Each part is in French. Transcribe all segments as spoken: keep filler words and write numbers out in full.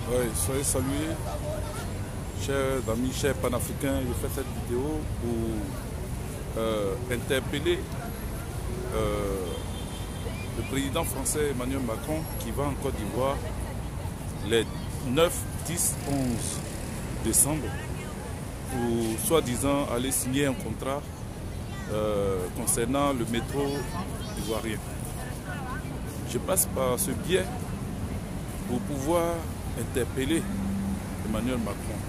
Oui, soyez salués, chers amis, chers panafricains. Je fais cette vidéo pour euh, interpeller euh, le président français Emmanuel Macron qui va en Côte d'Ivoire les neuf, dix, onze décembre pour soi-disant aller signer un contrat euh, concernant le métro ivoirien. Je passe par ce biais pour pouvoir interpeller Emmanuel Macron.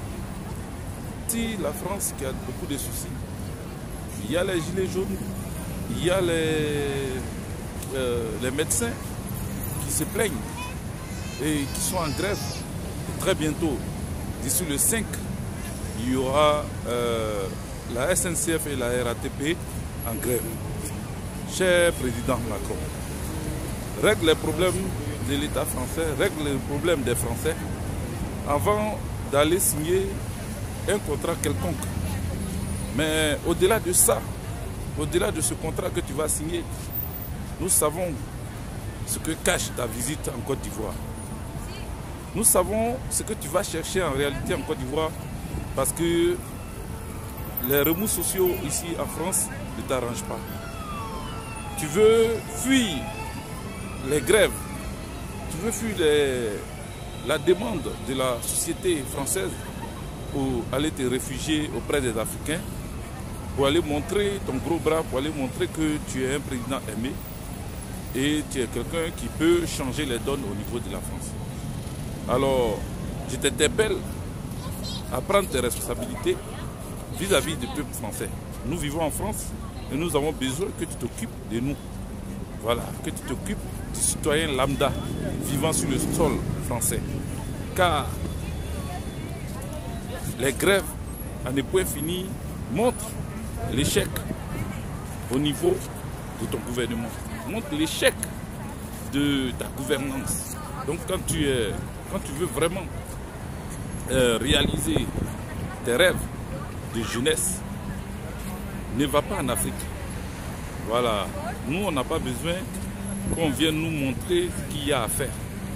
Si la France qui a beaucoup de soucis, il y a les gilets jaunes, il y a les, euh, les médecins qui se plaignent et qui sont en grève. Et très bientôt, d'ici le cinq, il y aura euh, la S N C F et la R A T P en grève. Cher président Macron, règle les problèmes de l'État français, règle les problèmes des Français avant d'aller signer un contrat quelconque. Mais au-delà de ça, au-delà de ce contrat que tu vas signer, nous savons ce que cache ta visite en Côte d'Ivoire. Nous savons ce que tu vas chercher en réalité en Côte d'Ivoire parce que les remous sociaux ici en France ne t'arrangent pas. Tu veux fuir les grèves, tu veux fuir les, la demande de la société française pour aller te réfugier auprès des Africains, pour aller montrer ton gros bras, pour aller montrer que tu es un président aimé et tu es quelqu'un qui peut changer les donnes au niveau de la France. Alors, je t'interpelle à prendre tes responsabilités vis-à-vis du peuple français. Nous vivons en France et nous avons besoin que tu t'occupes de nous. Voilà, que tu t'occupes du citoyen lambda vivant sur le sol français. Car les grèves à ne point fini montrent l'échec au niveau de ton gouvernement, montrent l'échec de ta gouvernance. Donc quand tu, es, quand tu veux vraiment euh, réaliser tes rêves de jeunesse, ne va pas en Afrique. Voilà, nous on n'a pas besoin qu'on vienne nous montrer ce qu'il y a à faire.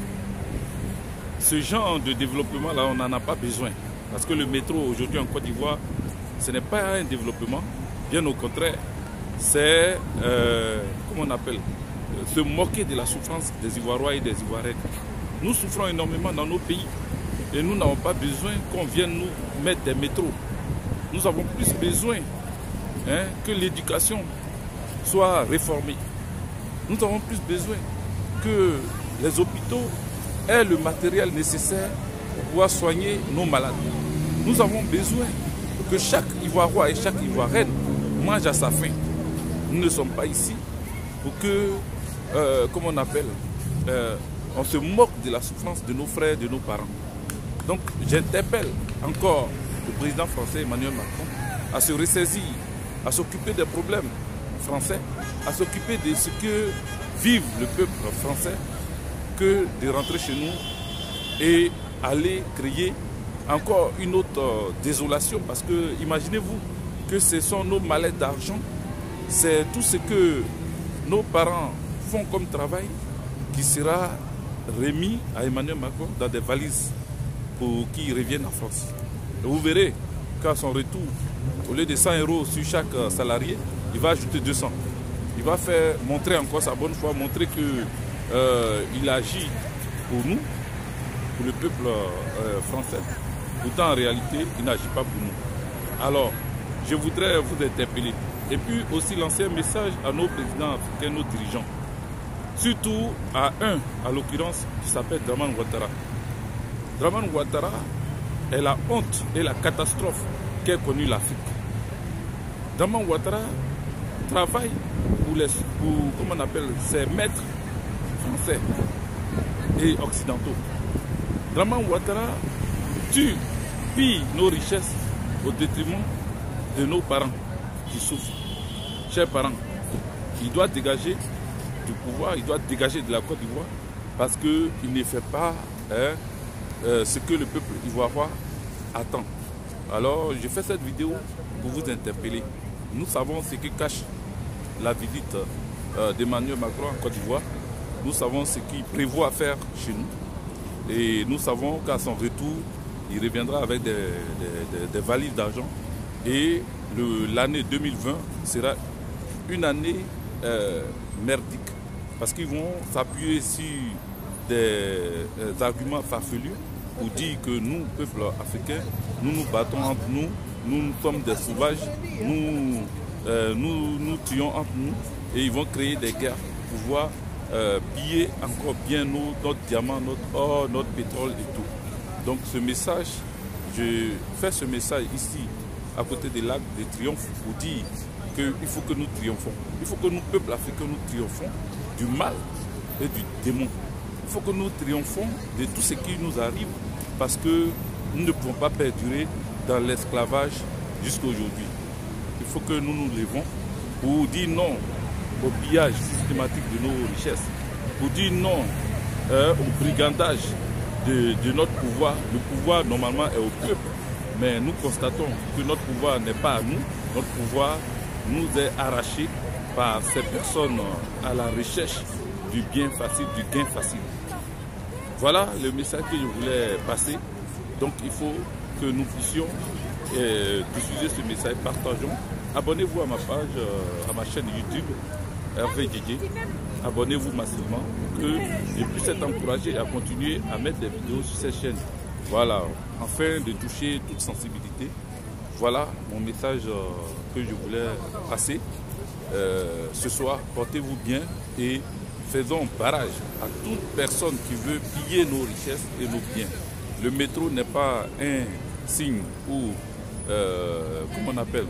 Ce genre de développement là, on n'en a pas besoin. Parce que le métro aujourd'hui en Côte d'Ivoire, ce n'est pas un développement, bien au contraire, c'est, euh, comment on appelle, se moquer de la souffrance des Ivoiriens et des Ivoiriennes. Nous souffrons énormément dans nos pays et nous n'avons pas besoin qu'on vienne nous mettre des métros. Nous avons plus besoin hein, que l'éducation soit réformée. Nous avons plus besoin que les hôpitaux aient le matériel nécessaire pour pouvoir soigner nos malades. Nous avons besoin que chaque Ivoirien et chaque Ivoirienne mange à sa faim. Nous ne sommes pas ici pour que, euh, comme on appelle, euh, on se moque de la souffrance de nos frères, de nos parents. Donc j'interpelle encore le président français Emmanuel Macron à se ressaisir, à s'occuper des problèmes français, à s'occuper de ce que vive le peuple français, que de rentrer chez nous et aller créer encore une autre euh, désolation. Parce que imaginez-vous que ce sont nos mallettes d'argent, c'est tout ce que nos parents font comme travail qui sera remis à Emmanuel Macron dans des valises pour qu'il revienne en France. Et vous verrez qu'à son retour, au lieu de cent euros sur chaque salarié, il va ajouter deux cents. Il va faire montrer encore sa bonne foi, montrer qu'il euh, agit pour nous, pour le peuple euh, français. Pourtant, en réalité, il n'agit pas pour nous. Alors, je voudrais vous interpeller. Et puis aussi lancer un message à nos présidents africains, nos dirigeants. Surtout à un, à l'occurrence, qui s'appelle Dramane Ouattara. Dramane Ouattara est la honte et la catastrophe qu'ait connue l'Afrique. Dramane Ouattara travaille pour, les, pour comment on appelle, ses maîtres français et occidentaux. Dramane Ouattara tue, pille nos richesses au détriment de nos parents qui souffrent. Chers parents, il doit dégager du pouvoir, il doit dégager de la Côte d'Ivoire parce qu'il ne fait pas hein, euh, ce que le peuple ivoirien attend. Alors, je fais cette vidéo pour vous interpeller. Nous savons ce que cache la visite euh, d'Emmanuel Macron en Côte d'Ivoire. Nous savons ce qu'il prévoit faire chez nous. Et nous savons qu'à son retour, il reviendra avec des, des, des, des valises d'argent. Et l'année deux mille vingt sera une année euh, merdique. Parce qu'ils vont s'appuyer sur des, des arguments farfelus pour dire que nous, peuple africain, nous nous battons entre nous, nous, nous sommes des sauvages, nous, euh, nous, nous tuons entre nous. Et ils vont créer des guerres pour pouvoir euh, piller encore bien nos, notre diamant, notre or, notre pétrole et tout. Donc ce message, je fais ce message ici, à côté des lacs de Triomphe, pour dire qu'il faut que nous triomphons. Il faut que nous, peuple africain, nous triomphons du mal et du démon. Il faut que nous triomphons de tout ce qui nous arrive parce que nous ne pouvons pas perdurer dans l'esclavage jusqu'à aujourd'hui. Il faut que nous nous levons pour dire non au pillage systématique de nos richesses, pour dire non euh, au brigandage de, de notre pouvoir. Le pouvoir normalement est au peuple, mais nous constatons que notre pouvoir n'est pas à nous. Notre pouvoir nous est arraché par ces personnes à la recherche du bien facile, du gain facile. Voilà le message que je voulais passer. Donc il faut que nous puissions euh, diffuser ce message, partageons. Abonnez-vous à ma page, euh, à ma chaîne YouTube, Hervé Djidjé. Abonnez-vous massivement pour que je puisse être encouragé à continuer à mettre des vidéos sur cette chaîne. Voilà, afin de toucher toute sensibilité. Voilà mon message euh, que je voulais passer. Euh, ce soir, portez-vous bien et faisons barrage à toute personne qui veut piller nos richesses et nos biens. Le métro n'est pas un signe ou, euh, comment on appelle,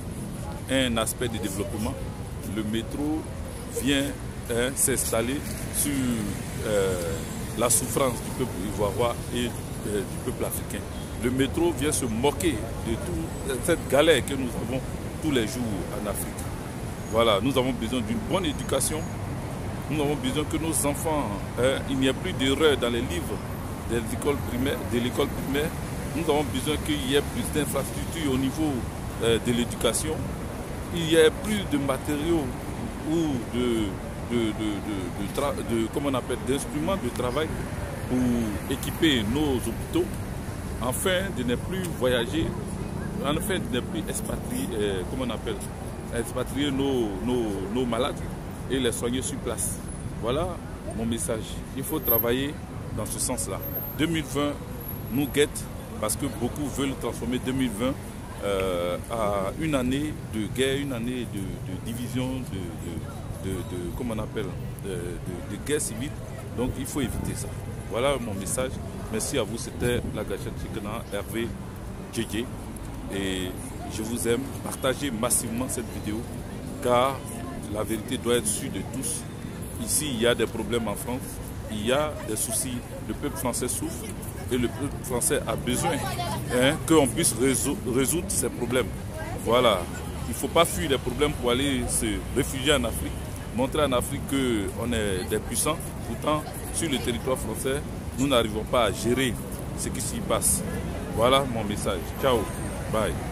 un aspect de développement. Le métro vient hein, s'installer sur euh, la souffrance du peuple ivoirien et euh, du peuple africain. Le métro vient se moquer de toute cette galère que nous avons tous les jours en Afrique. Voilà, nous avons besoin d'une bonne éducation. Nous avons besoin que nos enfants, hein, il n'y ait plus d'erreurs dans les livres de l'école primaire, de l'école primaire. Nous avons besoin qu'il y ait plus d'infrastructures au niveau euh, de l'éducation. Il y ait plus de matériaux ou de, de, de, de, de, de comment on appelle, d'instruments de travail pour équiper nos hôpitaux, afin de ne plus voyager, afin de ne plus expatrier, euh, comment on appelle, expatrier nos, nos, nos malades et les soigner sur place. Voilà mon message. Il faut travailler dans ce sens-là. deux mille vingt nous guette parce que beaucoup veulent transformer deux mille vingt euh, à une année de guerre, une année de, de division, de, de, de, de, comment on appelle, de, de, de guerre civile. Donc il faut éviter ça. Voilà mon message. Merci à vous. C'était la Gachette Chikena, Hervé Djidjé. Et je vous aime. Partagez massivement cette vidéo car la vérité doit être sûre de tous. Ici, il y a des problèmes en France. Il y a des soucis. Le peuple français souffre et le peuple français a besoin hein, qu'on puisse résoudre ces problèmes. Voilà. Il ne faut pas fuir les problèmes pour aller se réfugier en Afrique. Montrer en Afrique qu'on est des puissants. Pourtant, sur le territoire français, nous n'arrivons pas à gérer ce qui s'y passe. Voilà mon message. Ciao. Bye.